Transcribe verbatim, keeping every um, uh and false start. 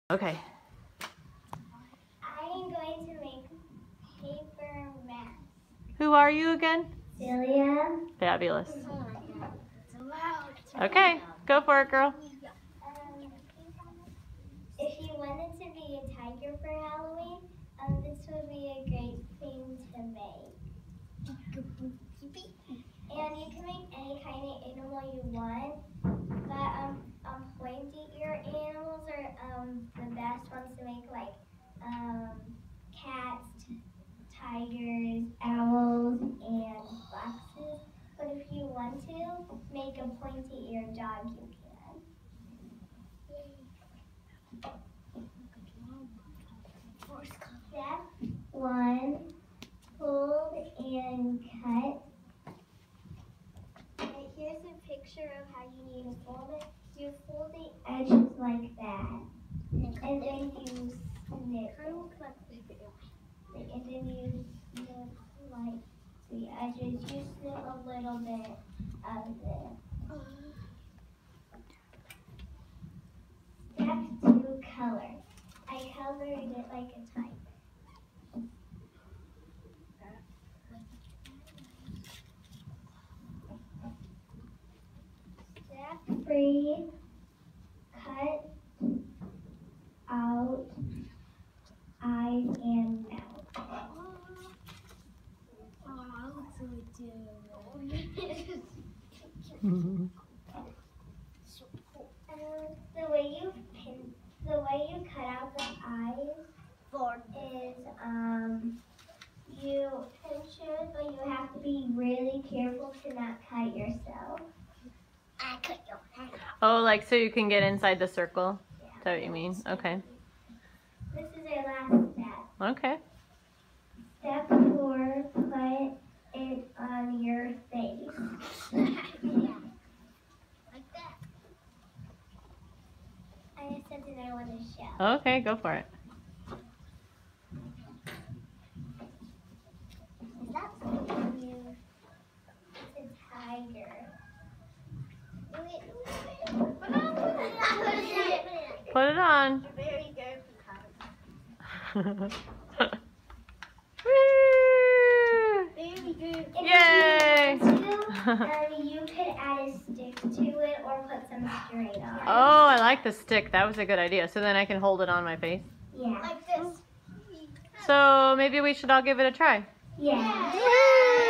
Okay. I am going to make paper masks. Who are you again? Celia. Fabulous. Oh my God. It's so loud. Okay, go for it, girl. Um, if you wanted to be a tiger for Halloween, um, this would be a great thing to make. And you can make any kind of animal you want, but um, um, pointy ear animals are um, the best ones to make, like um, cats, tigers, owls, and foxes. But if you want to make a pointy ear dog, you can. Step one, fold and cut. And here's a picture of how you need to fold it. You fold the edges like that, and then you snip. And then you snip like the edges. You snip a little bit of it. Step two, color. I colored it like a tiger. Step three, cut out eyes and mouth. Oh, so um, the way you pin, the way you cut out the eyes is um you pinch it, but you have to be really careful to not cut yourself. I cut your head. Oh, like so you can get inside the circle? Yeah. Is that what you mean? Okay. This is our last step. Okay. Step four, put it on your face. Yeah. Like that. I have something I want to show. Okay, go for it. Is that something you? It's a tiger. Put it on. Very good. Very good. Yay! Um, you could add a stick to it or put some string on. Oh, I like the stick. That was a good idea. So then I can hold it on my face. Yeah. Like this. So maybe we should all give it a try. Yeah.